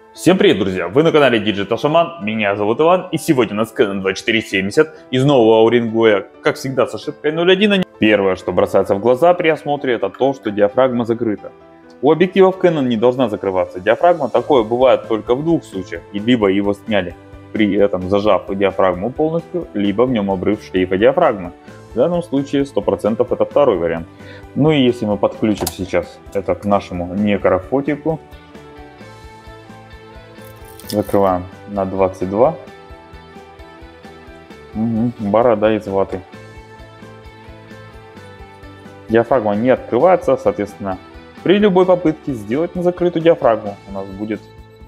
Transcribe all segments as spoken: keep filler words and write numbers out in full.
Всем привет, друзья! Вы на канале Digital Shaman, меня зовут Иван, и сегодня у нас Canon двадцать четыре семьдесят из нового Уренгоя, как всегда с ошибкой ноль один. Первое, что бросается в глаза при осмотре, это то, что диафрагма закрыта. У объективов Canon не должна закрываться диафрагма, такое бывает только в двух случаях, и либо его сняли, при этом зажав диафрагму полностью, либо в нем обрыв шлейфа диафрагмы. В данном случае сто процентов это второй вариант. Ну и если мы подключим сейчас это к нашему некрофотику, закрываем на двадцать два. Угу, борода из ваты. Диафрагма не открывается, соответственно, при любой попытке сделать на закрытую диафрагму у нас будет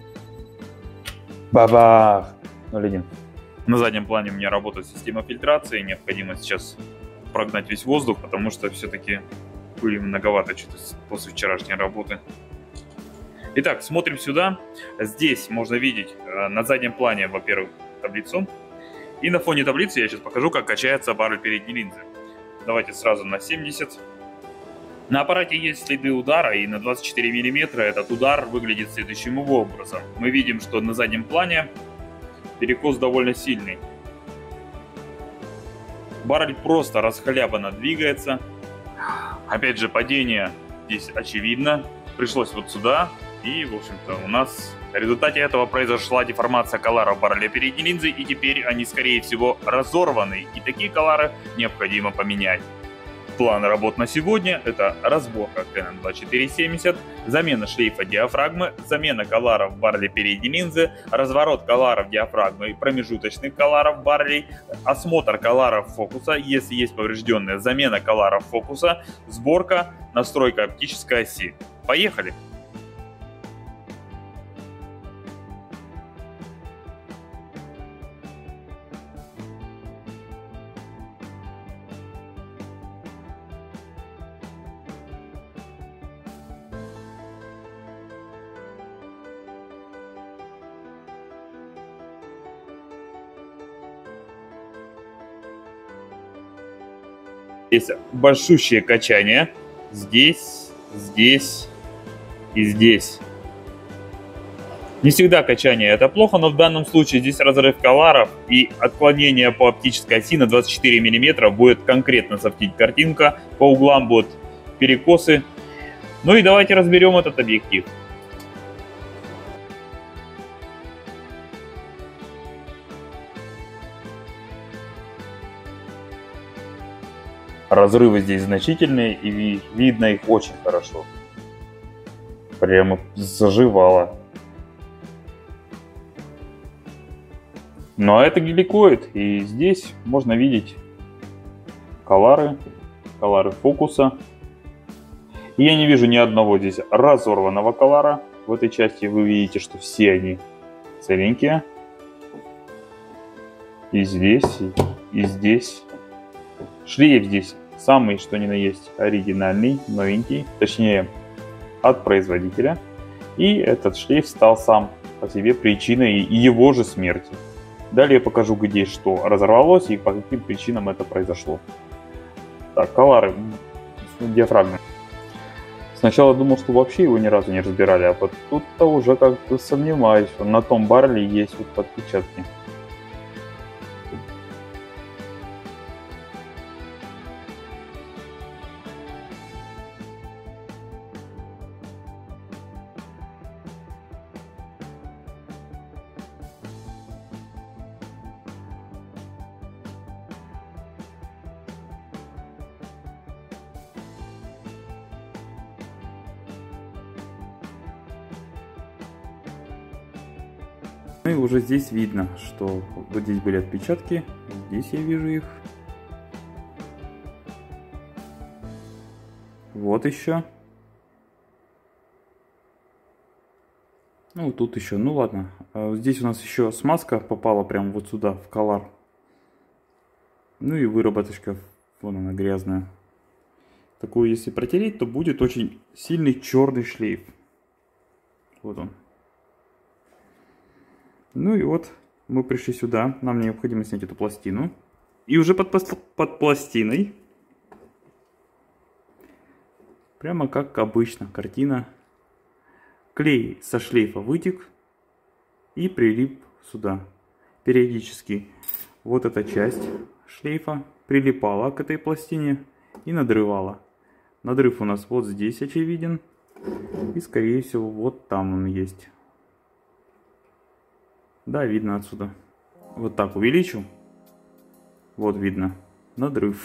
бабах ноль один. На заднем плане у меня работает система фильтрации. Необходимо сейчас прогнать весь воздух, потому что все-таки пыли многовато что-то после вчерашней работы. Итак, смотрим сюда. Здесь можно видеть э, на заднем плане, во-первых, таблицу. И на фоне таблицы я сейчас покажу, как качается баррель передней линзы. Давайте сразу на семьдесят. На аппарате есть следы удара, и на двадцать четыре миллиметра этот удар выглядит следующим образом. Мы видим, что на заднем плане перекос довольно сильный. Баррель просто расхлябанно двигается. Опять же, падение здесь очевидно. Пришлось вот сюда. И, в общем-то, у нас в результате этого произошла деформация колларов барреля передней линзы, и теперь они, скорее всего, разорваны, и такие коллары необходимо поменять. План работ на сегодня – это разборка Canon двадцать четыре семьдесят, замена шлейфа диафрагмы, замена колларов барреля передней линзы, разворот колларов диафрагмы и промежуточных колларов баррелей, осмотр колларов фокуса, если есть поврежденные, замена колларов фокуса, сборка, настройка оптической оси. Поехали! Здесь большущее качание. Здесь, здесь и здесь. Не всегда качание это плохо, но в данном случае здесь разрыв колларов и отклонение по оптической оси на двадцать четыре миллиметра будет конкретно софтить картинка. По углам будут перекосы. Ну и давайте разберем этот объектив. Разрывы здесь значительные, и видно их очень хорошо. Прямо заживало. Но это геликоид, и здесь можно видеть коллары, коллары фокуса. И я не вижу ни одного здесь разорванного коллара. В этой части вы видите, что все они целенькие. И здесь, и здесь. Шлейф здесь самый, что ни на есть, оригинальный, новенький, точнее, от производителя. И этот шлейф стал сам по себе причиной его же смерти. Далее я покажу, где что разорвалось и по каким причинам это произошло. Так, коллары диафрагмы. Сначала думал, что вообще его ни разу не разбирали, а вот тут-то уже как-то сомневаюсь. На том барреле есть вот отпечатки. Ну и уже здесь видно, что вот здесь были отпечатки, здесь я вижу их. Вот еще. Ну тут еще, ну ладно. А здесь у нас еще смазка попала прямо вот сюда, в коллар. Ну и выработочка, вон она грязная. Такую если протереть, то будет очень сильный черный шлейф. Вот он. Ну и вот мы пришли сюда, нам необходимо снять эту пластину. И уже под, под пластиной Прямо как обычно картина. Клей со шлейфа вытек. и прилип сюда. Периодически вот эта часть шлейфа прилипала к этой пластине и надрывала. Надрыв у нас вот здесь очевиден. И скорее всего вот там он есть. Да, видно отсюда. Вот так увеличу. Вот видно надрыв.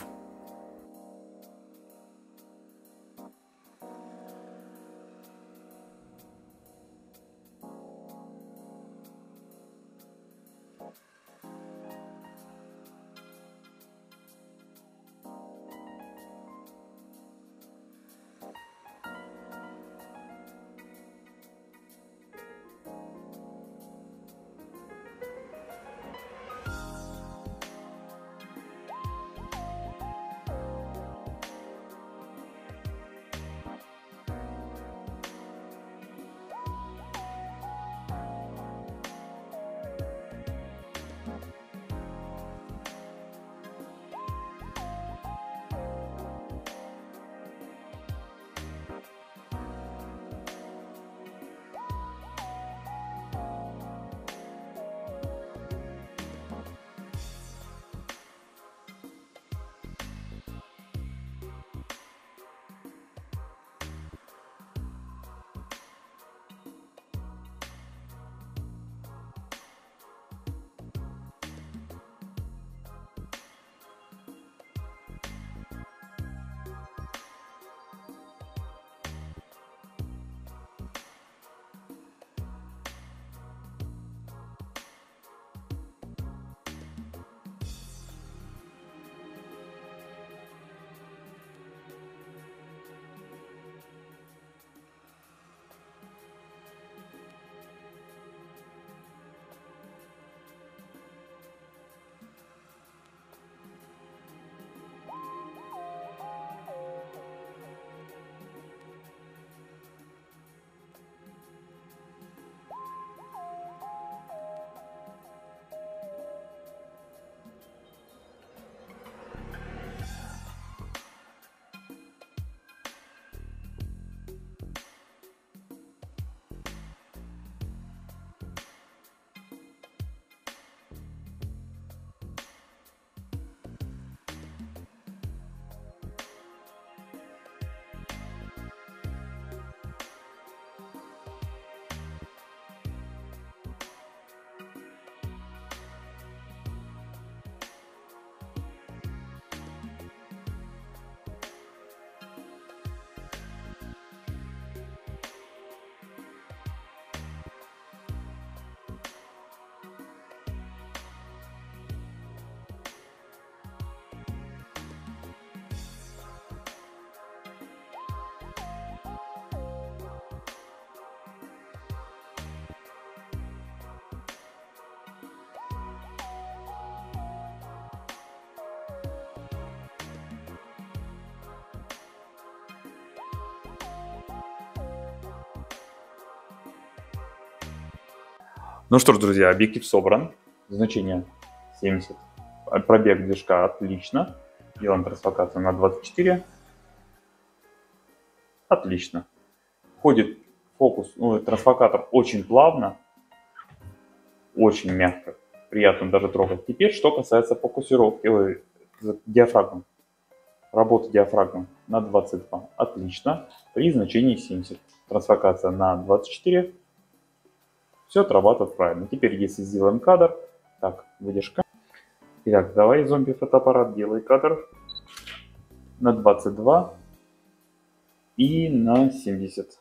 Ну что ж, друзья, объектив собран. Значение семьдесят. Пробег движка отлично. Делаем трансфокацию на двадцать четыре. Отлично. Входит фокус, ну, трансфокатор очень плавно, очень мягко. Приятно даже трогать. Теперь, что касается фокусировки, ой, диафрагмы. Работа диафрагмы на двадцать два. Отлично. При значении семьдесят. Трансфокация на двадцать четыре. Все отрабатывает правильно. Теперь, если сделаем кадр, так, выдержка. Итак, давай, зомби-фотоаппарат, делай кадр на двадцать два и на семьдесят.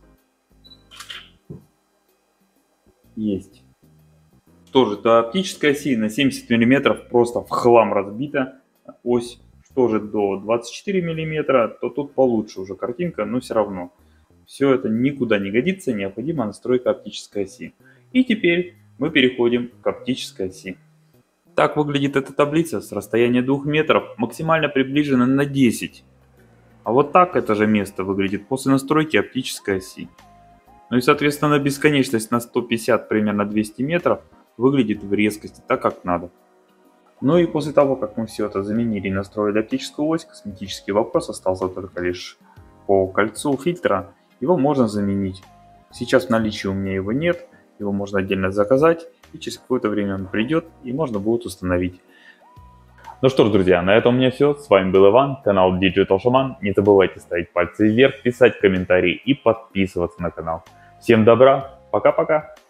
Есть. Тоже до оптической оси на семьдесят миллиметров просто в хлам разбита. Ось что же до двадцать четыре миллиметра, то тут получше уже картинка, но все равно. Все это никуда не годится, необходима настройка оптической оси. И теперь мы переходим к оптической оси. Так выглядит эта таблица с расстояния двух метров, максимально приближена на десять. А вот так это же место выглядит после настройки оптической оси. Ну и соответственно бесконечность на сто пятьдесят, примерно двести метров, выглядит в резкости, так как надо. Ну и после того, как мы все это заменили и настроили оптическую ось, косметический вопрос остался только лишь по кольцу фильтра. Его можно заменить. Сейчас в наличии у меня его нет. его можно отдельно заказать, и через какое-то время он придет, и можно будет установить. Ну что ж, друзья, на этом у меня все. С вами был Иван, канал Digital Shaman. Не забывайте ставить пальцы вверх, писать комментарии и подписываться на канал. Всем добра, пока-пока!